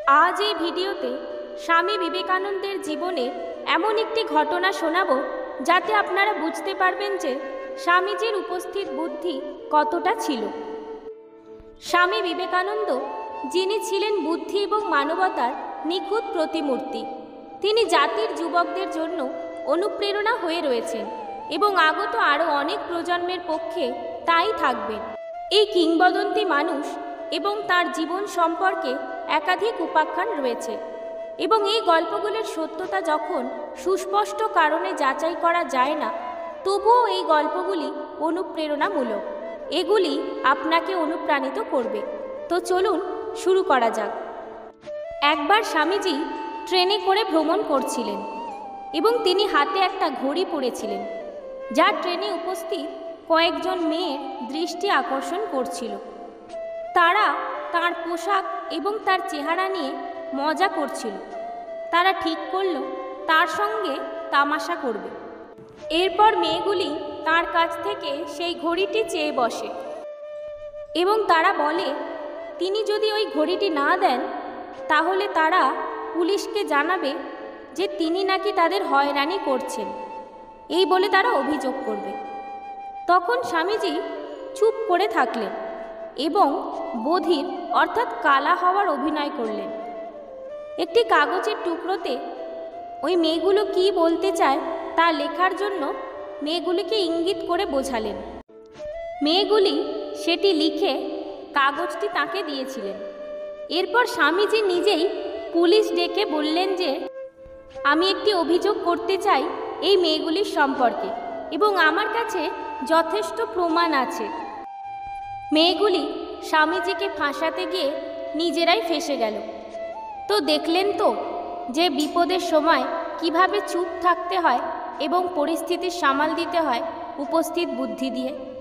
আজ এই ভিডিওতে স্বামী বিবেকানন্দের জীবনের এমন একটি ঘটনা শোনাবো যাতে আপনারা বুঝতে পারবেন যে স্বামীজির উপস্থিত বুদ্ধি কতটা ছিল। স্বামী বিবেকানন্দ, যিনি ছিলেন বুদ্ধি এবং মানবতার নিখুঁত প্রতিমূর্তি, তিনি জাতির যুবকদের জন্য অনুপ্রেরণা হয়ে রয়েছেন এবং আগত আরও অনেক প্রজন্মের পক্ষে তাই থাকবেন। এই কিংবদন্তি মানুষ এবং তার জীবন সম্পর্কে একাধিক উপাখ্যান রয়েছে এবং এই গল্পগুলির সত্যতা যখন সুস্পষ্ট কারণে যাচাই করা যায় না, তবুও এই গল্পগুলি অনুপ্রেরণামূলক। এগুলি আপনাকে অনুপ্রাণিত করবে। তো চলুন শুরু করা যাক। একবার স্বামীজি ট্রেনে করে ভ্রমণ করছিলেন এবং তিনি হাতে একটা ঘড়ি পরেছিলেন, যা ট্রেনে উপস্থিত কয়েকজন মেয়ের দৃষ্টি আকর্ষণ করছিল। তারা তার পোশাক এবং তার চেহারা নিয়ে মজা করছিল। তারা ঠিক করল তার সঙ্গে তামাশা করবে। এরপর মেয়েগুলি তার কাছ থেকে সেই ঘড়িটি চেয়ে বসে এবং তারা বলে, তিনি যদি ওই ঘড়িটি না দেন তাহলে তারা পুলিশকে জানাবে যে তিনি নাকি তাদের হয়রানি করছেন। এই বলে তারা অভিযোগ করবে। তখন স্বামীজি চুপ করে থাকলেন এবং বধির অর্থাৎ কালা হওয়ার অভিনয় করলেন। একটি কাগজের টুকরোতে ওই মেয়েগুলো কি বলতে চায় তা লেখার জন্য মেয়েগুলিকে ইঙ্গিত করে বোঝালেন। মেয়েগুলি সেটি লিখে কাগজটি তাকে দিয়েছিলেন। এরপর স্বামীজি নিজেই পুলিশ ডেকে বললেন যে, আমি একটি অভিযোগ করতে চাই এই মেয়েগুলির সম্পর্কে এবং আমার কাছে যথেষ্ট প্রমাণ আছে। মেয়েগুলি স্বামীজিকে ফাঁসাতে গিয়ে নিজেরাই ফেঁসে গেল। তো দেখলেন তো যে বিপদের সময় কিভাবে চুপ থাকতে হয় এবং পরিস্থিতি সামাল দিতে হয় উপস্থিত বুদ্ধি দিয়ে।